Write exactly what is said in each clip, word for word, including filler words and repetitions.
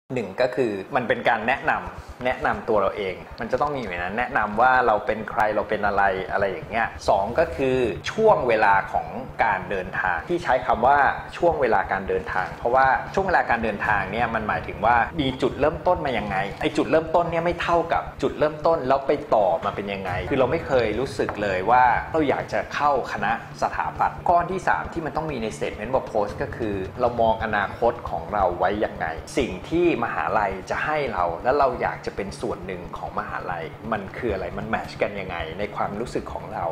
หนึ่งก็คือมันเป็นการแนะนำแนะนำตัวเราเองมันจะต้องมีอยู่ในนั้นแนะนำว่าเราเป็นใครเราเป็นอะไรอะไรอย่างเงี้ยสองก็คือช่วงเวลาของการเดินทางที่ใช้คำว่าช่วงเวลาการเดินทางเพราะว่าช่วงเวลาการเดินทางเนี่ยมันหมายถึงว่ามีจุดเริ่มต้นมายังไงไอจุดเริ่มต้นเนี่ยไม่เท่ากับจุดเริ่มต้นแล้วไปต่อมาเป็นยังไงคือเราไม่เคยรู้สึกเลยว่าเราอยากจะเข้าคณะสถาปัตย์ก้อนที่สามที่มันต้องมีใน statement of post ก็คือเรามองอนาคตของเราไว้ยังไงสิ่งที่มหาลัยจะให้เราแล้วเราอยากจะเป็นส่วนหนึ่งของมหาลัยมันคืออะไรมันแมทช์กันยังไงในความรู้สึกของเรา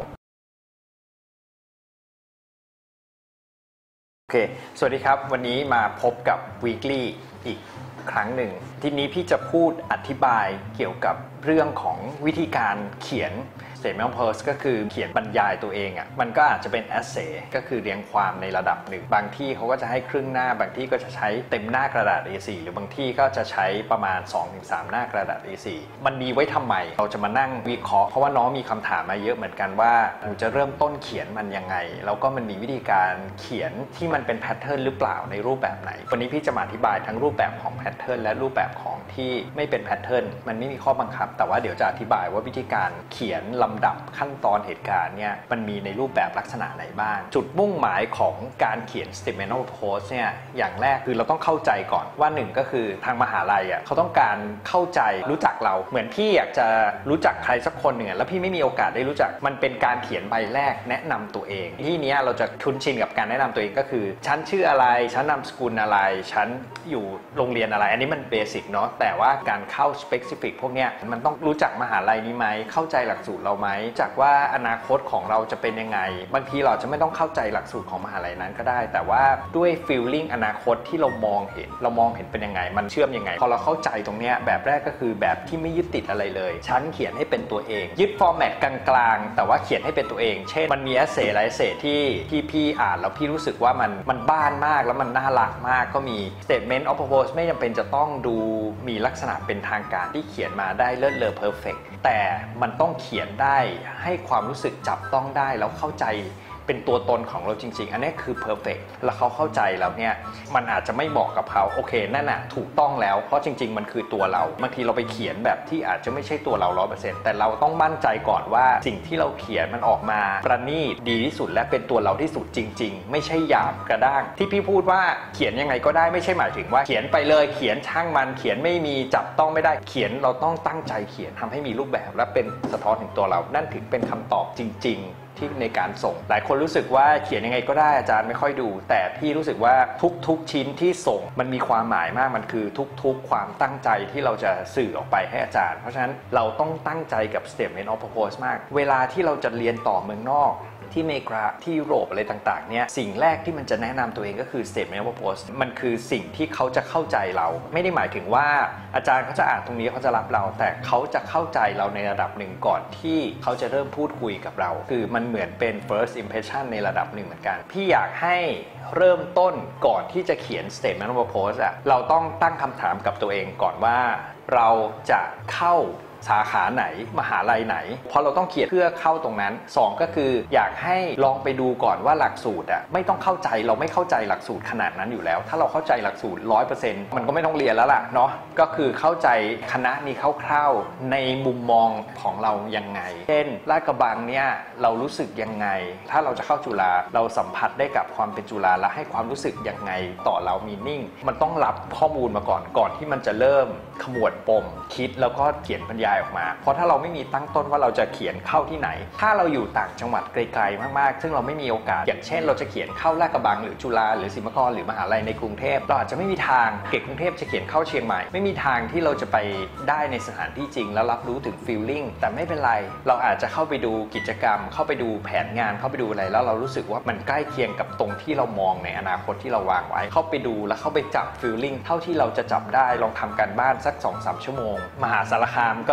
โอเคสวัสดีครับวันนี้มาพบกับ Weekly อีกครั้งหนึ่งทีนี้พี่จะพูดอธิบายเกี่ยวกับเรื่องของวิธีการเขียนstatement of post ก็คือเขียนบรรยายตัวเองอ่ะมันก็อาจจะเป็น essay ก็คือเรียงความในระดับหนึ่งบางที่เขาก็จะให้ครึ่งหน้าบางที่ก็จะใช้เต็มหน้ากระดาษ เอ โฟร์ หรือบางที่ก็จะใช้ประมาณ สองถึงสาม หน้ากระดาษ เอ โฟร์ มันมีไว้ทำไมเราจะมานั่งวิเคราะห์เพราะว่าน้องมีคำถามมาเยอะเหมือนกันว่าหนูจะเริ่มต้นเขียนมันยังไงแล้วก็มันมีวิธีการเขียนที่มันเป็นแพทเทิร์นหรือเปล่าในรูปแบบไหนวันนี้พี่จะมาอธิบายทั้งรูปแบบของแพทเทิร์นและรูปแบบของที่ไม่เป็นแพทเทิร์นมันไม่มีข้อบังคับแต่ว่าเดี๋ยวจะอธิบายว่าวิธีการเขียนลำดับขั้นตอนเหตุการณ์เนี่ยมันมีในรูปแบบลักษณะไหนบ้างจุดมุ่งหมายของการเขียน statement of post เนี่ยอย่างแรกคือเราต้องเข้าใจก่อนว่าหนึ่งก็คือทางมหาลัยอ่ะเขาต้องการเข้าใจรู้จักเราเหมือนพี่อยากจะรู้จักใครสักคนหนึ่งแล้วพี่ไม่มีโอกาสได้รู้จักมันเป็นการเขียนใบแรกแนะนำตัวเองที่นี้เราจะคุ้นชินกับการแนะนำตัวเองก็คือฉันชื่ออะไรฉันนามสกุลอะไรฉันอยู่โรงเรียนอะไรอันนี้มันเบสิกเนาะแต่ว่าการเข้า specific พวกเนี้ยมันต้องรู้จักมหาลัยนี้ไหมเข้าใจหลักสูตรเราไหมจากว่าอนาคตของเราจะเป็นยังไงบางทีเราจะไม่ต้องเข้าใจหลักสูตรของมหาลัยนั้นก็ได้แต่ว่าด้วย feeling อนาคตที่เรามองเห็นเรามองเห็นเป็นยังไงมันเชื่อมยังไงพอเราเข้าใจตรงเนี้ยแบบแรกก็คือแบบที่ไม่ยึดติดอะไรเลยฉันเขียนให้เป็นตัวเองยึด format กลางๆแต่ว่าเขียนให้เป็นตัวเองเช่นมันมี essay หลาย essay ที่ที่พี่อ่านแล้วพี่รู้สึกว่ามันมันบ้านมากแล้วมันน่ารักมากก็มี statement of purpose ไม่จำเป็นจะต้องดูมีลักษณะเป็นทางการที่เขียนมาได้เลิศเลอ perfect แต่มันต้องเขียนได้ให้ความรู้สึกจับต้องได้แล้วเข้าใจเป็นตัวตนของเราจริงๆอันนี้คือ perfect แล้วเขาเข้าใจแล้วเนี่ยมันอาจจะไม่เหมาะกับเขาโอเคนั่นน่ะถูกต้องแล้วเพราะจริงๆมันคือตัวเราบางทีเราไปเขียนแบบที่อาจจะไม่ใช่ตัวเรา ร้อยเปอร์เซ็นต์ แต่เราต้องมั่นใจก่อนว่าสิ่งที่เราเขียนมันออกมาประณีตดีที่สุดและเป็นตัวเราที่สุดจริงๆไม่ใช่หยาบกระด้างที่พี่พูดว่าเขียนยังไงก็ได้ไม่ใช่หมายถึงว่าเขียนไปเลยเขียนช่างมันเขียนไม่มีจับต้องไม่ได้เขียนเราต้องตั้งใจเขียนทำให้มีรูปแบบและเป็นสะท้อนถึงตัวเรานั่นถึงเป็นคำตอบจริงๆที่ในการส่งหลายคนรู้สึกว่าเขียนยังไงก็ได้อาจารย์ไม่ค่อยดูแต่พี่รู้สึกว่าทุกๆชิ้นที่ส่งมันมีความหมายมากมันคือทุกๆความตั้งใจที่เราจะสื่อออกไปให้อาจารย์เพราะฉะนั้นเราต้องตั้งใจกับ statement of purpose มากเวลาที่เราจะเรียนต่อเมืองนอกที่อเมริกาที่ยุโรปอะไรต่างๆเนี่ยสิ่งแรกที่มันจะแนะนำตัวเองก็คือ statement of purpose มันคือสิ่งที่เขาจะเข้าใจเราไม่ได้หมายถึงว่าอาจารย์เขาจะอ่านตรงนี้เขาจะรับเราแต่เขาจะเข้าใจเราในระดับหนึ่งก่อนที่เขาจะเริ่มพูดคุยกับเราคือมันเหมือนเป็น first impression ในระดับหนึ่งเหมือนกันพี่อยากให้เริ่มต้นก่อนที่จะเขียน statement of purpose อะเราต้องตั้งคำถามกับตัวเองก่อนว่าเราจะเข้าสาขาไหนมหาลัยไหนเพราะเราต้องเขียนเพื่อเข้าตรงนั้นสองก็คืออยากให้ลองไปดูก่อนว่าหลักสูตรอ่ะไม่ต้องเข้าใจเราไม่เข้าใจหลักสูตรขนาดนั้นอยู่แล้วถ้าเราเข้าใจหลักสูตร ร้อยเปอร์เซ็นต์ มันก็ไม่ต้องเรียนแล้วล่ะเนาะก็คือเข้าใจคณะนี้คร่าวๆในมุมมองของเรายังไงเช่นลาดกระบังเนี่ยเรารู้สึกยังไงถ้าเราจะเข้าจุฬาเราสัมผัสได้กับความเป็นจุฬาและให้ความรู้สึกยังไงต่อเรามีนิ่งมันต้องรับข้อมูลมาก่อนก่อนที่มันจะเริ่มขมวดปมคิดแล้วก็เขียนบรรยายออกมาเพราะถ้าเราไม่มีตั้งต้นว่าเราจะเขียนเข้าที่ไหนถ้าเราอยู่ต่างจังหวัดไกลๆมากๆซึ่งเราไม่มีโอกาสอย่างเช่นเราจะเขียนเข้าลาดกระบังหรือจุฬาหรือศิลปากรหรือมหาลัยในกรุงเทพเราอาจจะไม่มีทางเด็กกรุงเทพจะเขียนเข้าเชียงใหม่ไม่มีทางที่เราจะไปได้ในสถานที่จริงแล้วรับรู้ถึง feeling แต่ไม่เป็นไรเราอาจจะเข้าไปดูกิจกรรมเข้าไปดูแผนงานเข้าไปดูอะไรแล้วเรารู้สึกว่ามันใกล้เคียงกับตรงที่เรามองในอนาคตที่เราวางไว้เข้าไปดูแล้วเข้าไปจับ feeling เท่าที่เราจะจับได้ลองทำการบ้านสัก สองถึงสาม ชั่วโมงมหาสารคามก็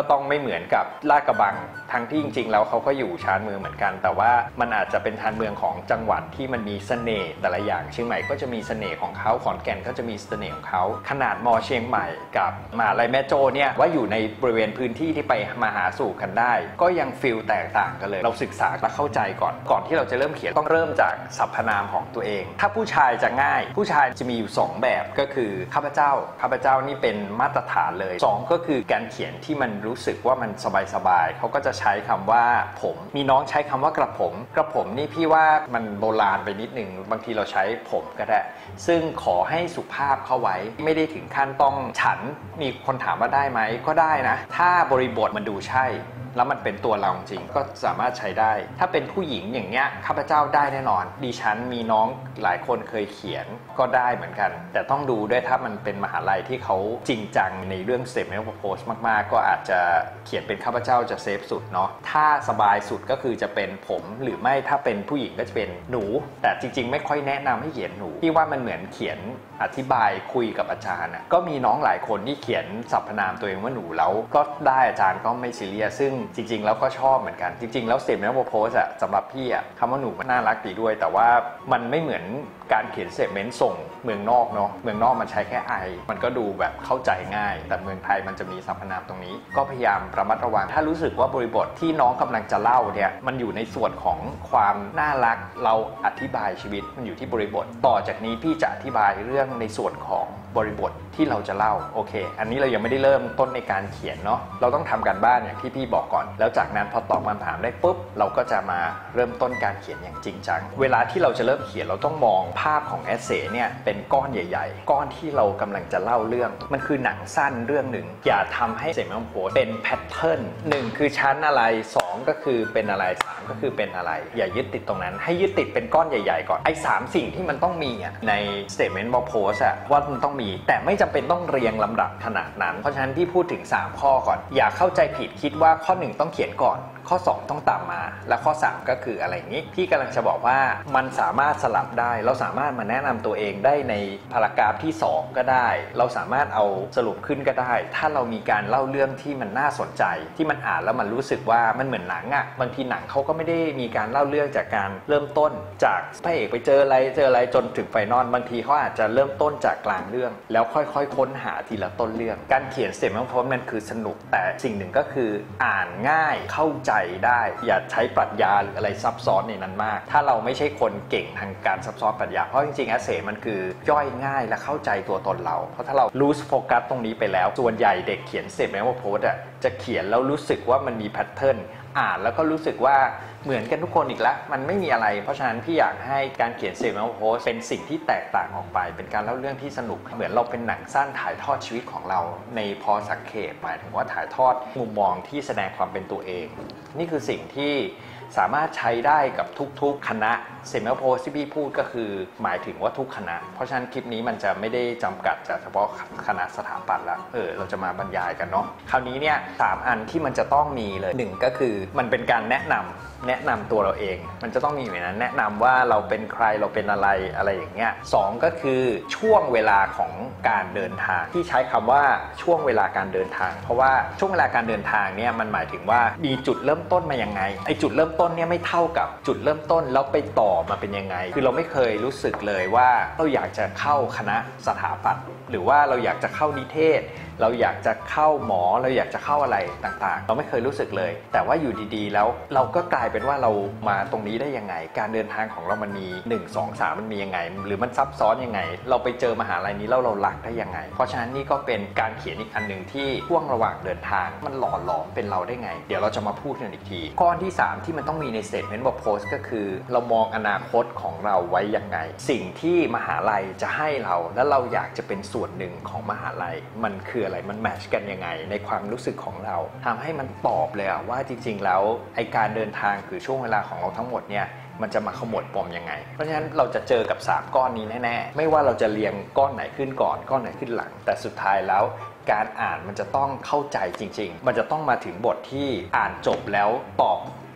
ต้องไม่เหมือนกับลาดกระบังทั้งที่จริงๆแล้วเขาก็อยู่ชานเมืองเหมือนกันแต่ว่ามันอาจจะเป็นชานเมืองของจังหวัดที่มันมีเสน่ห์แต่ละอย่างเชียงใหม่ก็จะมีเสน่ห์ของเขาขอนแก่นก็จะมีเสน่ห์ของเขาขนาดมอเชียงใหม่กับมหาลัยแม่โจ้เนี่ยว่าอยู่ในบริเวณพื้นที่ที่ไปมาหาสู่กันได้ก็ยังฟีลแตกต่างกันเลยเราศึกษาและเข้าใจก่อนก่อนที่เราจะเริ่มเขียนต้องเริ่มจากสรรพนามของตัวเองถ้าผู้ชายจะง่ายผู้ชายจะมีอยู่สองแบบก็คือข้าพเจ้าข้าพเจ้านี่เป็นมาตรฐานเลยสองก็คือการเขียนที่มันรู้สึกว่ามันสบายๆเขาก็จะใช้คำว่าผมมีน้องใช้คำว่ากระผมกระผมนี่พี่ว่ามันโบราณไปนิดนึงบางทีเราใช้ผมก็ได้ซึ่งขอให้สุภาพเข้าไว้ไม่ได้ถึงขั้นต้องฉันมีคนถามว่าได้ไหมก็ได้นะถ้าบริบทมันดูใช่แล้วมันเป็นตัวเราจริงก็สามารถใช้ได้ถ้าเป็นผู้หญิงอย่างเงี้ยข้าพเจ้าได้แน่นอนดิฉันมีน้องหลายคนเคยเขียนก็ได้เหมือนกันแต่ต้องดูด้วยถ้ามันเป็นมหาลัยที่เขาจริงจังในเรื่อง statement of purpose มากๆก็อาจจะเขียนเป็นข้าพเจ้าจะเซฟสุดเนาะถ้าสบายสุดก็คือจะเป็นผมหรือไม่ถ้าเป็นผู้หญิงก็จะเป็นหนูแต่จริงๆไม่ค่อยแนะนำให้เขียนหนูที่ว่ามันเหมือนเขียนอธิบายคุยกับอาจารย์ก็มีน้องหลายคนที่เขียนสรรพนามตัวเองว่าหนูแล้วก็ได้อาจารย์ก็ไม่ซีเรียสซึ่งจริงๆแล้วก็ชอบเหมือนกันจริงๆแล้วสเตทเมนต์ of purpose อะสำหรับพี่อะคำว่าหนูมันน่ารักดีด้วยแต่ว่ามันไม่เหมือนการเขียนสเตทเมนต์ส่งเมืองนอกเนาะเมืองนอกมันใช้แค่ไอมันก็ดูแบบเข้าใจง่ายแต่เมืองไทยมันจะมีสรรพนามตรงนี้ก็พยายามระมัดระวังถ้ารู้สึกว่าบริบทที่น้องกำลังจะเล่าเนี่ยมันอยู่ในส่วนของความน่ารักเราอธิบายชีวิตมันอยู่ที่บริบทต่อจากนี้พี่จะอธิบายเรื่องในส่วนของบริบทที่เราจะเล่าโอเคอันนี้เรายังไม่ได้เริ่มต้นในการเขียนเนาะเราต้องทำการบ้านอย่างที่พี่บอกก่อนแล้วจากนั้นพอตอบคำถามได้ปุ๊บเราก็จะมาเริ่มต้นการเขียนอย่างจริงจังเวลาที่เราจะเริ่มเขียนเราต้องมองภาพของเอเซ่เนี่ยเป็นก้อนใหญ่ๆก้อนที่เรากำลังจะเล่าเรื่องมันคือหนังสั้นเรื่องหนึ่งอย่าทำให้เสมอโพสเป็นแพทเทิร์นหนึ่งคือชั้นอะไรสองก็คือเป็นอะไรสามก็คือเป็นอะไรอย่ายึดติดตรงนั้นให้ยึดติดเป็นก้อนใหญ่ๆก่อนไอ้สามสิ่งที่มันต้องมีอ่ะใน statement of purpose อ่ะว่ามันต้องมีแต่ไม่จำเป็นต้องเรียงลำดับขนาดนั้นเพราะฉะนั้นพี่พูดถึงสามข้อก่อนอย่าเข้าใจผิดคิดว่าข้อหนึ่งต้องเขียนก่อนข้อสองต้องตามมาและข้อสามก็คืออะไรอย่างนี้พี่กำลังจะบอกว่ามันสามารถสลับได้เราสามารถมาแนะนำตัวเองได้ในพารากราฟที่สองก็ได้เราสามารถเอาสรุปขึ้นก็ได้ถ้าเรามีการเล่าเรื่องที่มันน่าสนใจที่มันอ่านแล้วมันรู้สึกว่ามันเหมือนหนังอ่ะบางทีหนังเขาก็ไม่ได้มีการเล่าเรื่องจากการเริ่มต้นจากพระเอกไปเจออะไรเจออะไรจนถึงไฟนอลบางทีเขาอาจจะเริ่มต้นจากกลางเรื่องแล้วค่อยๆค้นหาทีละต้นเรื่องการเขียนเสร็จมันเพราะมันคือสนุกแต่สิ่งหนึ่งก็คืออ่านง่ายเข้าใจได้อย่าใช้ปรัชญาหรืออะไรซับซ้อนในนั้นมากถ้าเราไม่ใช่คนเก่งทางการซับซ้อนปรัชญาเพราะจริงๆแอสเซทมันคือย่อยง่ายและเข้าใจตัวตนเราเพราะถ้าเรารู้โฟกัสตรงนี้ไปแล้วส่วนใหญ่เด็กเขียนเสร็จแม้ว่าโพสต์อ่ะจะเขียนแล้วรู้สึกว่ามันมีแพทเทิร์นอ่านแล้วก็รู้สึกว่าเหมือนกันทุกคนอีกแล้วมันไม่มีอะไรเพราะฉะนั้นพี่อยากให้การเขียนเซลล์โพสเป็นสิ่งที่แตกต่างออกไปเป็นการเล่าเรื่องที่สนุกเหมือนเราเป็นหนังสั้นถ่ายทอดชีวิตของเราในพอสังเขปหมายถึงว่าถ่ายทอดมุมมองที่แสดงความเป็นตัวเองนี่คือสิ่งที่สามารถใช้ได้กับทุกๆคณะเซลล์โพสที่พี่พูดก็คือหมายถึงว่าทุกคณะเพราะฉะนั้นคลิปนี้มันจะไม่ได้จำกัดเฉพาะคณะสถาปัตย์ละเออเราจะมาบรรยายกันเนาะคราวนี้เนี่ยสามอันที่มันจะต้องมีเลยหนึ่งก็คือมันเป็นการแนะนำแนะนำตัวเราเองมันจะต้องมีอยู่ในนั้นแนะนำว่าเราเป็นใครเราเป็นอะไรอะไรอย่างเงี้ยสองก็คือช่วงเวลาของการเดินทางที่ใช้คำว่าช่วงเวลาการเดินทางเพราะว่าช่วงเวลาการเดินทางเนี่ยมันหมายถึงว่ามีจุดเริ่มต้นมายังไงไอจุดเริ่มต้นเนี่ยไม่เท่ากับจุดเริ่มต้นแล้วไปต่อมาเป็นยังไงคือเราไม่เคยรู้สึกเลยว่าเราอยากจะเข้าคณะสถาปัตย์หรือว่าเราอยากจะเข้านิเทศเราอยากจะเข้าหมอเราอยากจะเข้าอะไรต่างๆเราไม่เคยรู้สึกเลยแต่ว่าอยู่ดีๆแล้วเราก็กลายเป็นว่าเรามาตรงนี้ได้ยังไงการเดินทางของเรามันมีหนึ่ง สอง สามมันมียังไงหรือมันซับซ้อนยังไงเราไปเจอมหาลัยนี้แล้วเรารักได้ยังไงเพราะฉะนั้นนี่ก็เป็นการเขียนอีกอันหนึ่งที่ช่วงระหว่างเดินทางมันหล่อหลอมเป็นเราได้ไงเดี๋ยวเราจะมาพูดกันอีกทีข้อที่สามที่มันต้องมีใน statement of purpose ก็คือเรามองอนาคตของเราไว้ยังไงสิ่งที่มหาลัยจะให้เราและเราอยากจะเป็นส่วนหนึ่งของมหาลัยมันคืออะไรมันแมทช์กันยังไงในความรู้สึกของเราทำให้มันตอบเลยว่าจริงๆแล้วไอการเดินทางคือช่วงเวลาของเราทั้งหมดเนี่ยมันจะมาขมวดปมยังไงเพราะฉะนั้นเราจะเจอกับสามก้อนนี้แน่ๆไม่ว่าเราจะเรียงก้อนไหนขึ้นก่อนก้อนไหนขึ้นหลังแต่สุดท้ายแล้วการอ่านมันจะต้องเข้าใจจริงๆมันจะต้องมาถึงบทที่อ่านจบแล้วตอบ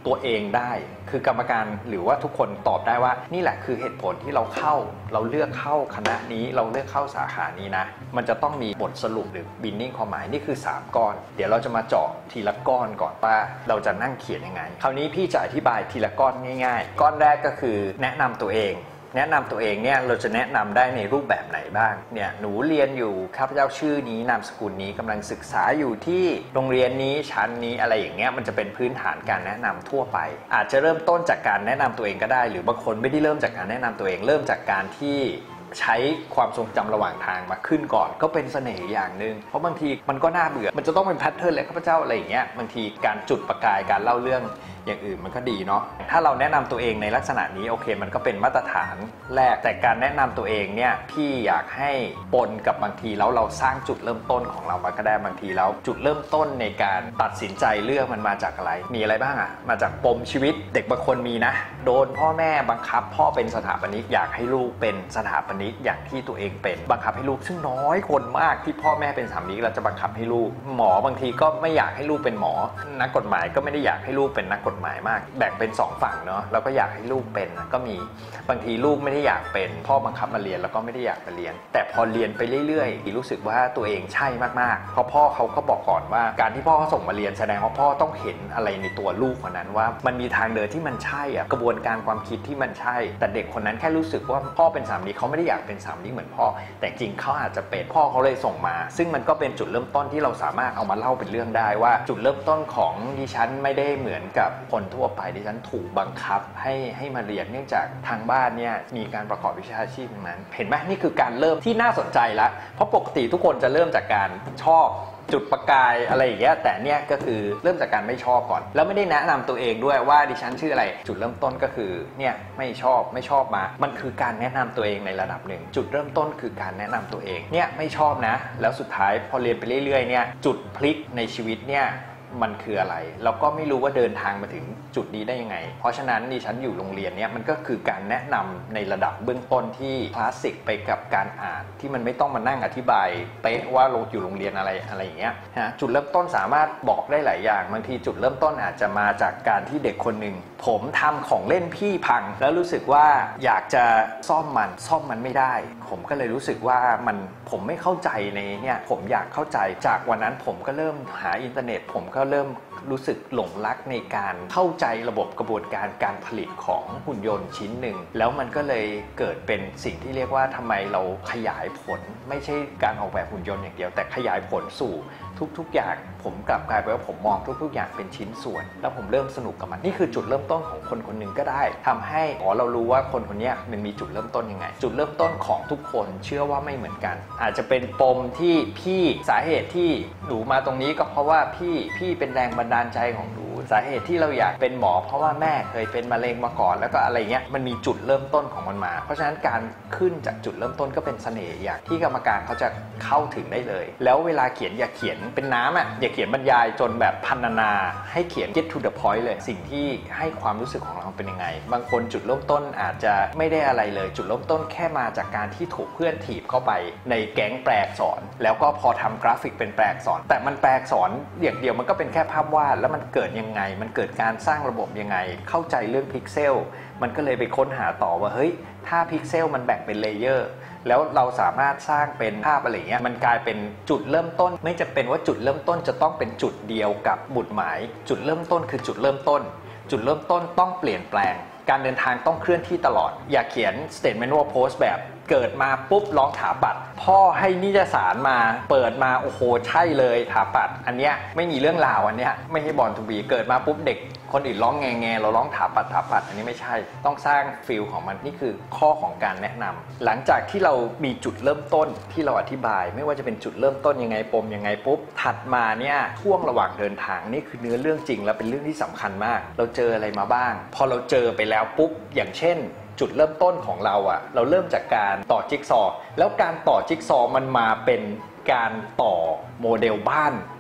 ตัวเองได้คือกรรมการหรือว่าทุกคนตอบได้ว่านี่แหละคือเหตุผลที่เราเข้าเราเลือกเข้าคณะนี้เราเลือกเข้าสาขานี้นะมันจะต้องมีบทสรุปหรือ binning ความหมายนี่คือสามก้อนเดี๋ยวเราจะมาเจาะทีละก้อนก่อนว่าเราจะนั่งเขียนยังไงคราวนี้พี่จะอธิบายทีละก้อนง่ายๆก้อนแรกก็คือแนะนำตัวเองแนะนำตัวเองเนี่ยเราจะแนะนำได้ในรูปแบบไหนบ้างเนี่ยหนูเรียนอยู่ข้าพเจ้าชื่อนี้นามสกุลนี้กำลังศึกษาอยู่ที่โรงเรียนนี้ชั้นนี้อะไรอย่างเงี้ยมันจะเป็นพื้นฐานการแนะนำทั่วไปอาจจะเริ่มต้นจากการแนะนำตัวเองก็ได้หรือบางคนไม่ได้เริ่มจากการแนะนำตัวเองเริ่มจากการที่ใช้ความทรงจำระหว่างทางมาขึ้นก่อนก็เป็นเสน่ห์อย่างหนึ่งเพราะบางทีมันก็น่าเบื่อมันจะต้องเป็นแพทเทิร์นเลยข้าพเจ้าอะไรอย่างเงี้ยบางทีการจุดประกายการเล่าเรื่องอย่างอื่นมันก็ดีเนาะถ้าเราแนะนำตัวเองในลักษณะนี้โอเคมันก็เป็นมาตรฐานแรกแต่การแนะนำตัวเองเนี่ยพี่อยากให้ปนกับบางทีแล้วเราสร้างจุดเริ่มต้นของเรามาก็ได้บางทีแล้วจุดเริ่มต้นในการตัดสินใจเลือกมันมาจากอะไรมีอะไรบ้างอะมาจากปมชีวิตเด็กบางคนมีนะโดนพ่อแม่บังคับพ่อเป็นสถาปนิกอยากให้ลูกเป็นสถาปนิกอย่างที่ตัวเองเป็นบังคับให้ลูกซึ่งน้อยคนมากที่พ่อแม่เป็นสถาปนิกเราจะบังคับให้ลูกหมอบางทีก็ไม่อยากให้ลูกเป็นหมอนักกฎหมายก็ไม่ได้อยากให้ลูกเป็นนักกฎหมายมากแบ่งเป็นสองฝั่งเนาะแล้วก็อยากให้ลูกเป็นก็มีบางทีลูกไม่ได้อยากเป็นพ่อบังคับมาเรียนแล้วก็ไม่ได้อยากไปเรียนแต่พอเรียนไปเรื่อยๆรู้สึกว่าตัวเองใช่มากๆเพราะพ่อเขาก็บอกก่อนว่าการที่พ่อเขาส่งมาเรียนแสดงว่าพ่อต้องเห็นอะไรในตัวลูกคนนั้นว่ามันมีทางเดินที่มันใช่อะกระบวนการความคิดที่มันใช่แต่เด็กคนนั้นแค่รู้สึกว่าพ่อเป็นสามีเขาไม่ได้อยากเป็นสามีเหมือนพ่อแต่จริงเขาอาจจะเป็นพ่อเขาเลยส่งมาซึ่งมันก็เป็นจุดเริ่มต้นที่เราสามารถเอามาเล่าเป็นเรื่องได้ว่าจุดเริ่มต้นของดิฉันไม่ได้เหมือนกับคนทั่วไปดิฉันถูกบังคับให้ให้มาเรียนเนื่องจากทางบ้านเนี่ยมีการประกอบวิชาชีพนั้นเห็นไหมนี่คือการเริ่มที่น่าสนใจละเพราะปกติทุกคนจะเริ่มจากการชอบจุดประกายอะไรอย่างเงี้ยแต่เนี่ยก็คือเริ่มจากการไม่ชอบก่อนแล้วไม่ได้แนะนำตัวเองด้วยว่าดิฉันชื่ออะไรจุดเริ่มต้นก็คือเนี่ยไม่ชอบไม่ชอบมามันคือการแนะนำตัวเองในระดับหนึ่งจุดเริ่มต้นคือการแนะนำตัวเองเนี่ยไม่ชอบนะแล้วสุดท้ายพอเรียนไปเรื่อยๆเนี่ยจุดพลิกในชีวิตเนี่ยมันคืออะไรเราก็ไม่รู้ว่าเดินทางมาถึงจุดนี้ได้ยังไงเพราะฉะนั้นดิฉันอยู่โรงเรียนเนี้ยมันก็คือการแนะนำในระดับเบื้องต้นที่คลาสสิกไปกับการอ่านที่มันไม่ต้องมานั่งอธิบายเป๊ะว่าเราอยู่โรงเรียนอะไรอะไรอย่างเงี้ยนะจุดเริ่มต้นสามารถบอกได้หลายอย่างบางทีจุดเริ่มต้นอาจจะมาจากการที่เด็กคนหนึ่งผมทำของเล่นพี่พังแล้วรู้สึกว่าอยากจะซ่อมมันซ่อมมันไม่ได้ผมก็เลยรู้สึกว่ามันผมไม่เข้าใจในเนี่ยผมอยากเข้าใจจากวันนั้นผมก็เริ่มหาอินเทอร์เน็ตผมก็เริ่มรู้สึกหลงรักในการเข้าใจระบบกระบวนการการผลิตของหุ่นยนต์ชิ้นหนึ่งแล้วมันก็เลยเกิดเป็นสิ่งที่เรียกว่าทำไมเราขยายผลไม่ใช่การออกแบบหุ่นยนต์อย่างเดียวแต่ขยายผลสู่ทุกๆอย่างผมกลับกลายเป็นว่าผมมองทุกๆอย่างเป็นชิ้นส่วนแล้วผมเริ่มสนุกกับมันนี่คือจุดเริ่มต้นของคนคนหนึ่งก็ได้ทำให้อ๋อเรารู้ว่าคนคนนี้มันมีจุดเริ่มต้นยังไงจุดเริ่มต้นของทุกคนเชื่อว่าไม่เหมือนกันอาจจะเป็นปมที่พี่สาเหตุที่หนูมาตรงนี้ก็เพราะว่าพี่พี่เป็นแรงบันดาลใจของหนูสาเหตุที่เราอยากเป็นหมอเพราะว่าแม่เคยเป็นมะเร็งมาก่อนแล้วก็อะไรเงี้ยมันมีจุดเริ่มต้นของมันมาเพราะฉะนั้นการขึ้นจากจุดเริ่มต้นก็เป็นเสน่ห์อย่างที่กรรมการเขาจะเข้าถึงได้เลยแล้วเวลาเขียนอย่าเขียนเป็นน้ำอ่ะอย่าเขียนบรรยายจนแบบพรรณนาให้เขียน get to the point เลยสิ่งที่ให้ความรู้สึกของเราเป็นยังไงบางคนจุดเริ่มต้นอาจจะไม่ได้อะไรเลยจุดเริ่มต้นแค่มาจากการที่ถูกเพื่อนถีบเข้าไปในแก๊งแปลอักษรแล้วก็พอทำกราฟิกเป็นแปลอักษรแต่มันแปลอักษรอย่างเดียวมันก็เป็นแค่ภาพวาดแล้วมันเกิดยังไงมันเกิดการสร้างระบบยังไงเข้าใจเรื่องพิกเซลมันก็เลยไปค้นหาต่อว่าเฮ้ยถ้าพิกเซลมันแบ่งเป็นเลเยอร์แล้วเราสามารถสร้างเป็นภาพอะไรเงี้ยมันกลายเป็นจุดเริ่มต้นไม่จำเป็นว่าจุดเริ่มต้นจะต้องเป็นจุดเดียวกับหมุดหมายจุดเริ่มต้นคือจุดเริ่มต้นจุดเริ่มต้นต้องเปลี่ยนแปลงการเดินทางต้องเคลื่อนที่ตลอดอย่าเขียน statement of post แบบเกิดมาปุ๊บร้องถาปัดพ่อให้นิตยสารมาเปิดมาโอ้โหใช่เลยถาปัดอันเนี้ยไม่มีเรื่องราวอันเนี้ยไม่ให้บอลทูบีเกิดมาปุ๊บเด็กคนอื่นร้องแงแงเราร้องถาปัดถาปัดอันนี้ไม่ใช่ต้องสร้างฟีลของมันนี่คือข้อของการแนะนำหลังจากที่เรามีจุดเริ่มต้นที่เราอธิบายไม่ว่าจะเป็นจุดเริ่มต้นยังไงปมยังไงปุ๊บถัดมาเนี่ยช่วงระหว่างเดินทางนี่คือเนื้อเรื่องจริงและเป็นเรื่องที่สำคัญมากเราเจออะไรมาบ้างพอเราเจอไปแล้วปุ๊บอย่างเช่นจุดเริ่มต้นของเราอะเราเริ่มจากการต่อจิ๊กซอว์แล้วการต่อจิ๊กซอว์มันมาเป็นการต่อโมเดลบ้าน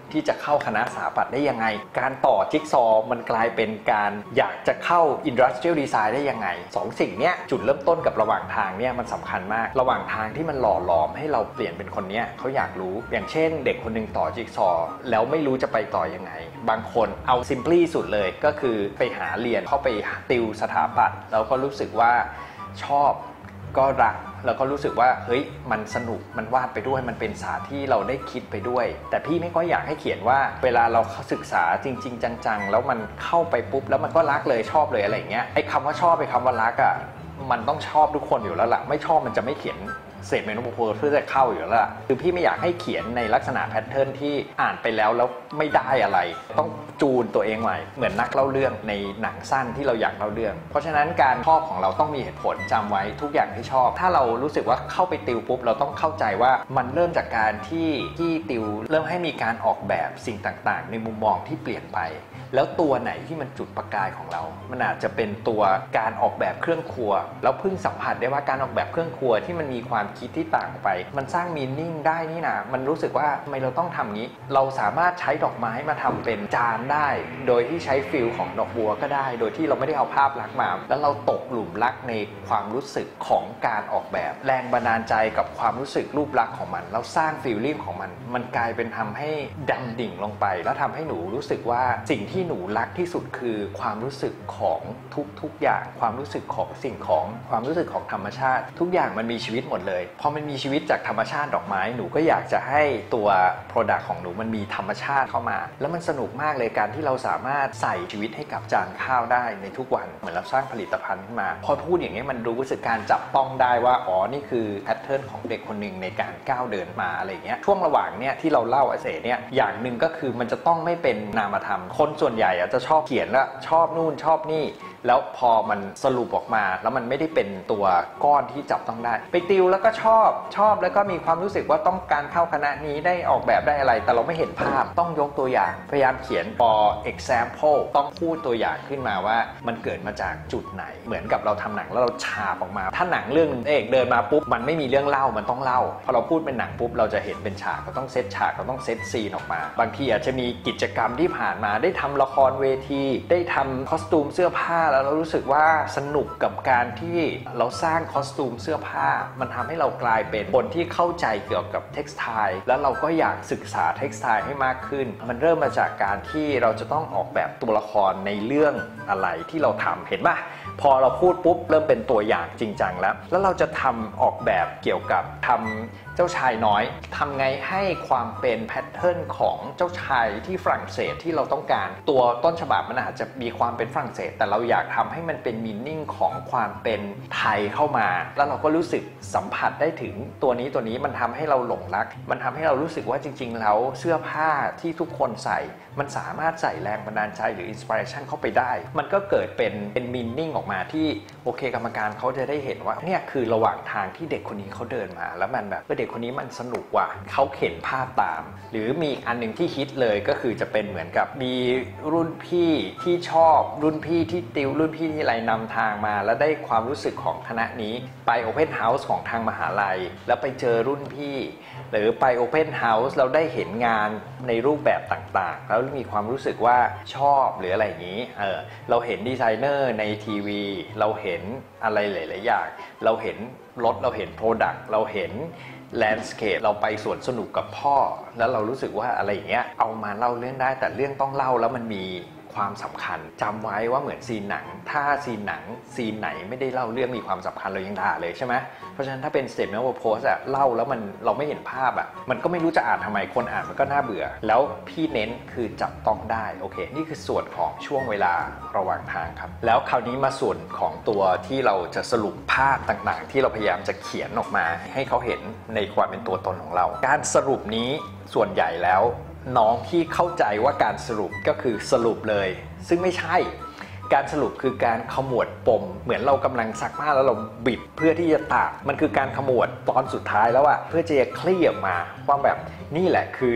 ที่จะเข้าคณะสถาปัตย์ได้ยังไงการต่อจิ๊กซอว์มันกลายเป็นการอยากจะเข้า Industrial Design ได้ยังไงสองสิ่งเนี้ยจุดเริ่มต้นกับระหว่างทางเนี่ยมันสำคัญมากระหว่างทางที่มันหล่อหลอมให้เราเปลี่ยนเป็นคนเนี้ยเขาอยากรู้อย่างเช่นเด็กคนนึงต่อจิ๊กซอว์แล้วไม่รู้จะไปต่อยังไงบางคนเอา simply สุดเลยก็คือไปหาเรียนเข้าไปติวสถาปัตย์แล้วก็รู้สึกว่าชอบก็รักแล้วก็รู้สึกว่าเฮ้ยมันสนุกมันวาดไปด้วยมันเป็นศาสตร์ที่เราได้คิดไปด้วยแต่พี่ไม่ค่อยอยากให้เขียนว่าเวลาเราศึกษาจริงๆจังๆแล้วมันเข้าไปปุ๊บแล้วมันก็รักเลยชอบเลยอะไรอย่างเงี้ยไอ้คำว่าชอบไอ้คำว่ารักอ่ะมันต้องชอบทุกคนอยู่แล้วล่ะไม่ชอบมันจะไม่เขียนเศษเมนูโพสเพื่อจะเข้าอยู่แล้วคือพี่ไม่อยากให้เขียนในลักษณะแพทเทิร์นที่อ่านไปแล้วแล้วไม่ได้อะไรต้องจูนตัวเองใหม่เหมือนนักเล่าเรื่องในหนังสั้นที่เราอยากเล่าเรื่องเพราะฉะนั้นการชอบของเราต้องมีเหตุผลจำไว้ทุกอย่างที่ชอบถ้าเรารู้สึกว่าเข้าไปติวปุ๊บเราต้องเข้าใจว่ามันเริ่มจากการที่ที่ติวเริ่มให้มีการออกแบบสิ่งต่างๆในมุมมองที่เปลี่ยนไปแล้วตัวไหนที่มันจุดประกายของเรามันอาจจะเป็นตัวการออกแบบเครื่องครัวแล้วเพิ่งสัมผัสได้ว่าการออกแบบเครื่องครัวที่มันมีความคิดที่ต่างไปมันสร้างมีนิ่งได้นี่นะมันรู้สึกว่าทำไมเราต้องทำงี้เราสามารถใช้ดอกไม้มาทำเป็นจานได้โดยที่ใช้ฟิลของดอกบัวก็ได้โดยที่เราไม่ได้เอาภาพลักษณ์มาแล้วเราตกหลุมรักในความรู้สึกของการออกแบบแรงบันดาลใจกับความรู้สึกรูปลักษณ์ของมันแล้วสร้างฟีลลิ่งของมันมันกลายเป็นทำให้ดำดิ่งลงไปแล้วทำให้หนูรู้สึกว่าสิ่งที่หนูรักที่สุดคือความรู้สึกของทุกๆอย่างความรู้สึกของสิ่งของความรู้สึกของธรรมชาติทุกอย่างมันมีชีวิตหมดเลยพอมันมีชีวิตจากธรรมชาติดอกไม้หนูก็อยากจะให้ตัว Product ของหนูมันมีธรรมชาติเข้ามาแล้วมันสนุกมากเลยการที่เราสามารถใส่ชีวิตให้กับจานข้าวได้ในทุกวันเหมือนเราสร้างผลิตภัณฑ์ขึ้นมาพอพูดอย่างนี้มันรู้สึกการจับต้องได้ว่าอ๋อนี่คือแพทเทิร์นของเด็กคนหนึ่งในการก้าวเดินมาอะไรเงี้ยช่วงระหว่างเนี้ยที่เราเล่าเสเนี่ยอย่างหนึ่งก็คือมันจะต้องไม่เป็นนามธรรมคนส่วนใหญ่จะชอบเขียนแล้วชอบนู่นชอบนี่แล้วพอมันสรุปออกมาแล้วมันไม่ได้เป็นตัวก้อนที่จับต้องได้ไปติวแล้วก็ชอบชอบแล้วก็มีความรู้สึกว่าต้องการเข้าคณะนี้ได้ออกแบบได้อะไรแต่เราไม่เห็นภาพต้องยกตัวอย่างพยายามเขียน for example ต้องพูดตัวอย่างขึ้นมาว่ามันเกิดมาจากจุดไหนเหมือนกับเราทำหนังแล้วเราฉาบออกมาถ้าหนังเรื่องเอกเดินมาปุ๊บมันไม่มีเรื่องเล่ามันต้องเล่าพอเราพูดเป็นหนังปุ๊บเราจะเห็นเป็นฉากเราต้องเซตฉากเราต้องเซตซีนออกมาบางทีอาจจะมีกิจกรรมที่ผ่านมาได้ทำละครเวทีได้ทำคอสตูมเสื้อผ้าแล้วเรารู้สึกว่าสนุกกับการที่เราสร้างคอสตูมเสื้อผ้ามันทำให้เรากลายเป็นคนที่เข้าใจเกี่ยวกับเท็กซ์ไทล์แล้วเราก็อยากศึกษาเท็กซ์ไทล์ให้มากขึ้นมันเริ่มมาจากการที่เราจะต้องออกแบบตัวละครในเรื่องอะไรที่เราทำเห็นป่ะพอเราพูดปุ๊บเริ่มเป็นตัวอย่างจริงจังแล้วแล้วเราจะทำออกแบบเกี่ยวกับทำเจ้าชายน้อยทำไงให้ความเป็นแพทเทิร์นของเจ้าชายที่ฝรั่งเศสที่เราต้องการตัวต้นฉบับมันอาจจะมีความเป็นฝรั่งเศสแต่เราอยากทำให้มันเป็นมีนิ่งของความเป็นไทยเข้ามาแล้วเราก็รู้สึกสัมผัสได้ถึงตัวนี้ตัวนี้มันทำให้เราหลงรักมันทำให้เรารู้สึกว่าจริงๆแล้วเสื้อผ้าที่ทุกคนใส่มันสามารถใส่แรงบันดาลใจหรืออินสปิเรชันเข้าไปได้มันก็เกิดเป็นเป็นมีนิ่งออกมาที่โอเคกรรมการเขาจะได้เห็นว่าเนี่ยคือระหว่างทางที่เด็กคนนี้เขาเดินมาแล้วมันแบบเด็กคนนี้มันสนุกว่ะเขาเห็นภาพตามหรือมีอันนึงที่ฮิตเลยก็คือจะเป็นเหมือนกับมีรุ่นพี่ที่ชอบรุ่นพี่ที่ติวรุ่นพี่ที่อะไรนำทางมาแล้วได้ความรู้สึกของคณะนี้ไป Open House ของทางมหาลัยแล้วไปเจอรุ่นพี่หรือไป Open House เราได้เห็นงานในรูปแบบต่างๆแล้วมีความรู้สึกว่าชอบหรืออะไรอย่างนี้เออเราเห็นดีไซเนอร์ในทีวีเราเห็นอะไรหลายๆอย่างเราเห็นรถเราเห็น Product เราเห็นแลนด์สเคปเราไปสวนสนุกกับพ่อแล้วเรารู้สึกว่าอะไรอย่างเงี้ยเอามาเล่าเรื่องได้แต่เรื่องต้องเล่าแล้วมันมีความสำคัญจำไว้ว่าเหมือนซีนหนังถ้าซีนหนังซีนไหนไม่ได้เล่าเรื่องมีความสำคัญเรายังด่าเลยใช่ไหมเพราะฉะนั้นถ้าเป็น statement of post อะเล่าแล้วมันเราไม่เห็นภาพอะมันก็ไม่รู้จะอ่านทำไมคนอ่านมันก็น่าเบื่อแล้วพี่เน้นคือจับต้องได้โอเคนี่คือส่วนของช่วงเวลาระหว่างทางครับแล้วคราวนี้มาส่วนของตัวที่เราจะสรุปภาพต่างๆที่เราพยายามจะเขียนออกมาให้เขาเห็นในความเป็นตัวตนของเราการสรุปนี้ส่วนใหญ่แล้วน้องที่เข้าใจว่าการสรุปก็คือสรุปเลยซึ่งไม่ใช่การสรุปคือการขมวดปมเหมือนเรากำลังซักผ้าแล้วเราบิดเพื่อที่จะตากมันคือการขมวดตอนสุดท้ายแล้วอะเพื่อจะคลี่ออกมาว่าแบบนี่แหละคือ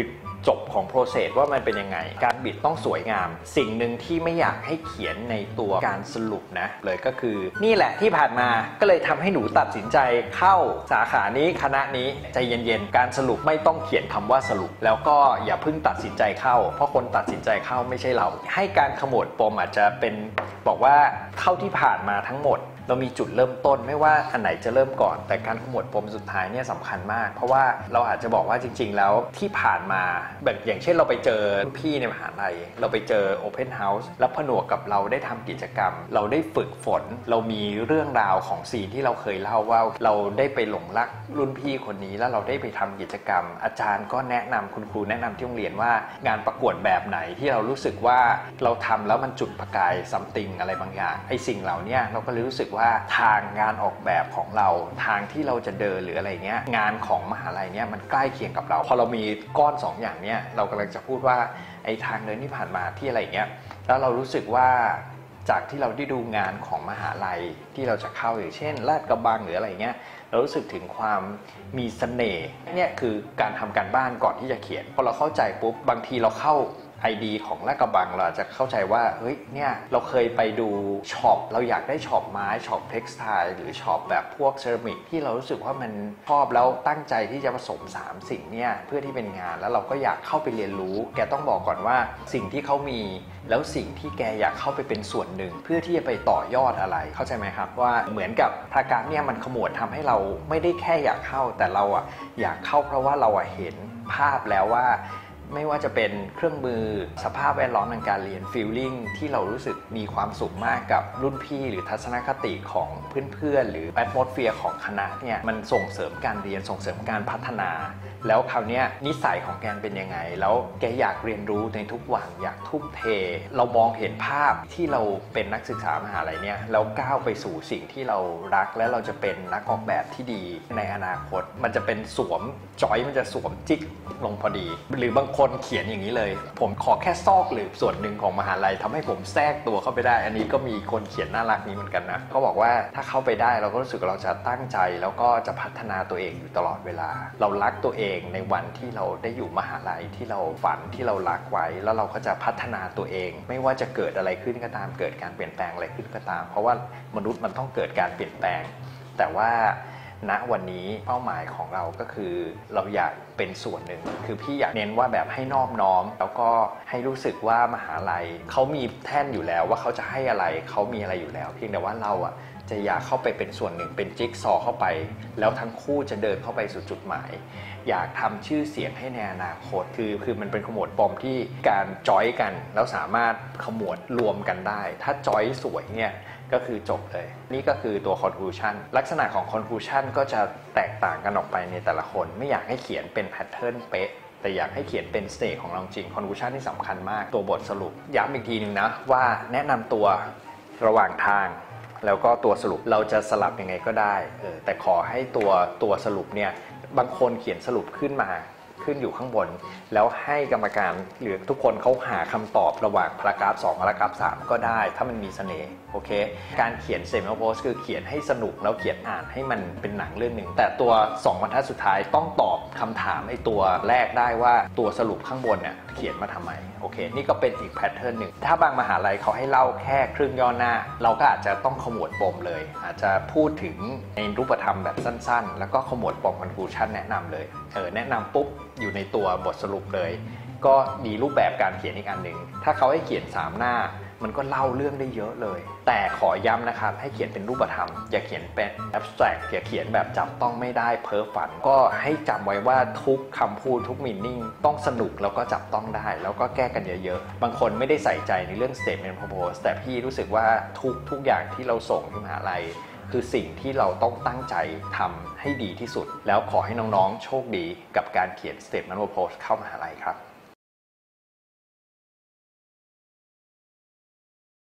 จบของโปรเซสว่ามันเป็นยังไงการบิดต้องสวยงามสิ่งหนึ่งที่ไม่อยากให้เขียนในตัวการสรุปนะเลยก็คือนี่แหละที่ผ่านมาก็เลยทำให้หนูตัดสินใจเข้าสาขานี้คณะนี้ใจเย็นๆการสรุปไม่ต้องเขียนคำว่าสรุปแล้วก็อย่าเพิ่งตัดสินใจเข้าเพราะคนตัดสินใจเข้าไม่ใช่เราให้การขมวดปมอาจจะเป็นบอกว่าเท่าที่ผ่านมาทั้งหมดเรามีจุดเริ่มต้นไม่ว่าอันไหนจะเริ่มก่อนแต่การขมวดปมสุดท้ายเนี่ยสำคัญมากเพราะว่าเราอาจจะบอกว่าจริงๆแล้วที่ผ่านมาแบบอย่างเช่นเราไปเจอพี่ในมหาลัยเราไปเจอ Open House แล้วผนวกกับเราได้ทำกิจกรรมเราได้ฝึกฝนเรามีเรื่องราวของซีนที่เราเคยเล่าว่าเราได้ไปหลงรักรุ่นพี่คนนี้แล้วเราได้ไปทำกิจกรรมอาจารย์ก็แนะนำคุณครูแนะนำที่โรงเรียนว่างานประกวดแบบไหนที่เรารู้สึกว่าเราทำแล้วมันจุดประกายซัมติงอะไรบางอย่างไอ้สิ่งเหล่านี้เราก็เลยรู้สึกว่าทางงานออกแบบของเราทางที่เราจะเดินหรืออะไรเงี้ยงานของมหาลัยเนี้ยมันใกล้เคียงกับเราพอเรามีก้อนสองอย่างเนี้ยเรากำลังจะพูดว่าไอ้ทางเดินที่ผ่านมาที่อะไรเงี้ยแล้วเรารู้สึกว่าจากที่เราได้ดูงานของมหาลัยที่เราจะเข้าอย่างเช่นลาดกระบังหรืออะไรเงี้ยเรารู้สึกถึงความมีเสน่ห์เนี่ยคือการทำการบ้านก่อนที่จะเขียนพอเราเข้าใจปุ๊บบางทีเราเข้าไอเดียของลาดกระบังเราจะเข้าใจว่าเฮ้ยเนี่ยเราเคยไปดูช็อปเราอยากได้ช็อปไม้ช็อปเท็กซ์ไทล์หรือช็อปแบบพวกเซรามิกที่เรารู้สึกว่ามันชอบแล้วตั้งใจที่จะผสมสามสิ่งเนี่ยเพื่อที่เป็นงานแล้วเราก็อยากเข้าไปเรียนรู้แกต้องบอกก่อนว่าสิ่งที่เขามีแล้วสิ่งที่แกอยากเข้าไปเป็นส่วนหนึ่งเพื่อที่จะไปต่อยอดอะไรเข้าใจไหมครับว่าเหมือนกับพารากราฟเนี่ยมันขมวดทำให้เราไม่ได้แค่อยากเข้าแต่เราอะอยากเข้าเพราะว่าเราอะเห็นภาพแล้วว่าไม่ว่าจะเป็นเครื่องมือสภาพแวดล้อมทางการเรียนฟีลลิ่งที่เรารู้สึกมีความสุขมากกับรุ่นพี่หรือทัศนคติของเพื่อนๆหรือแอดมอสเฟียร์ของคณะเนี่ยมันส่งเสริมการเรียนส่งเสริมการพัฒนาแล้วคราวนี้นิสัยของแกเป็นยังไงแล้วแกอยากเรียนรู้ในทุกวันอยากทุ่มเทเรามองเห็นภาพที่เราเป็นนักศึกษามหาลัยเนี่ยแล้วก้าวไปสู่สิ่งที่เรารักและเราจะเป็นนักออกแบบที่ดีในอนาคตมันจะเป็นสวมจอยมันจะสวมจิ๊กลงพอดีหรือบางคนเขียนอย่างนี้เลยผมขอแค่ซอกหรือส่วนหนึ่งของมหาลัยทำให้ผมแทรกตัวเข้าไปได้อันนี้ก็มีคนเขียนน่ารักนี้เหมือนกันนะเขาบอกว่าถ้าเข้าไปได้เราก็รู้สึกเราจะตั้งใจแล้วก็จะพัฒนาตัวเองอยู่ตลอดเวลาเรารักตัวเองในวันที่เราได้อยู่มหาลัยที่เราฝันที่เรารักไว้แล้วเราก็จะพัฒนาตัวเองไม่ว่าจะเกิดอะไรขึ้นก็ตามเกิดการเปลี่ยนแปลงอะไรขึ้นก็ตามเพราะว่ามนุษย์มันต้องเกิดการเปลี่ยนแปลงแต่ว่าณวันนี้เป้าหมายของเราก็คือเราอยากเป็นส่วนหนึ่งคือพี่อยากเน้นว่าแบบให้นอบน้อมแล้วก็ให้รู้สึกว่ามหาลัยเขามีแท่นอยู่แล้วว่าเขาจะให้อะไรเขามีอะไรอยู่แล้วเพียงแต่ว่าเราอ่ะจะอยากเข้าไปเป็นส่วนหนึ่งเป็นจิ๊กซอว์เข้าไปแล้วทั้งคู่จะเดินเข้าไปสู่จุดหมายอยากทำชื่อเสียงให้ในอนาคตคือคือมันเป็นขมวดปมที่การจอยกันแล้วสามารถขมวดรวมกันได้ถ้าจอยสวยเนี่ยก็คือจบเลยนี่ก็คือตัว conclusion ลักษณะของ conclusion ก็จะแตกต่างกันออกไปในแต่ละคนไม่อยากให้เขียนเป็นแพทเทิร์นเป๊ะแต่อยากให้เขียนเป็นสเตจของเราจริง conclusion ที่สำคัญมากตัวบทสรุปย้ำอีกทีนึงนะว่าแนะนำตัวระหว่างทางแล้วก็ตัวสรุปเราจะสลับยังไงก็ได้เออแต่ขอให้ตัวตัวสรุปเนี่ยบางคนเขียนสรุปขึ้นมาขึ้นอยู่ข้างบนแล้วให้กรรมการหรือทุกคนเขาหาคำตอบระหว่างพารากราฟสองพารากราฟสามก็ได้ถ้ามันมีเสน่ห์โอเคการเขียนเซมิโพสคือเขียนให้สนุกแล้วเขียนอ่านให้มันเป็นหนังเรื่องหนึ่งแต่ตัวสองบรรทัดสุดท้ายต้องตอบคำถามไอ้ตัวแรกได้ว่าตัวสรุปข้างบนเนี่ยเขียนมาทำไมโอเคนี่ก็เป็นอีกแพทเทิร์นหนึ่งถ้าบางมหาลัยเขาให้เล่าแค่ครึ่งย่อหน้าเราก็อาจจะต้องขมวดปมเลยอาจจะพูดถึงในรูปธรรมแบบสั้นๆแล้วก็ขมวดปม conclusion แนะนำเลยเออแนะนำปุ๊บอยู่ในตัวบทสรุปเลยก็มีรูปแบบการเขียนอีกอันหนึ่งถ้าเขาให้เขียนสามหน้ามันก็เล่าเรื่องได้เยอะเลยแต่ขอย้ำนะครับให้เขียนเป็นรูปธรรมอย่าเขียนเป็น abstract อย่าเขียนแบบจับต้องไม่ได้เพ้อฝันก็ให้จำไว้ว่าทุกคำพูดทุก meaning ต้องสนุกแล้วก็จับต้องได้แล้วก็แก้กันเยอะๆบางคนไม่ได้ใส่ใจในเรื่อง statement purpose แต่พี่รู้สึกว่าทุกทุกอย่างที่เราส่งที่มหาลัยคือสิ่งที่เราต้องตั้งใจทำให้ดีที่สุดแล้วขอให้น้องๆโชคดีกับการเขียน statement purpose เข้ามหาลัยครับ